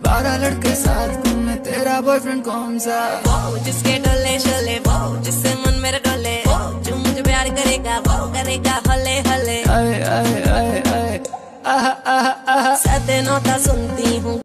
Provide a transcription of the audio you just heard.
12 लड़के साथ घूमे, तेरा बॉयफ्रेंड कौन सा? वो जिसके डोले शोले, वो जिससे मन मेरा डोले, वो जो मुझे प्यार करेगा, वो करेगा हले हले। आए आए आए आए आहा आहा आहा। सदनों का सुनती हूँ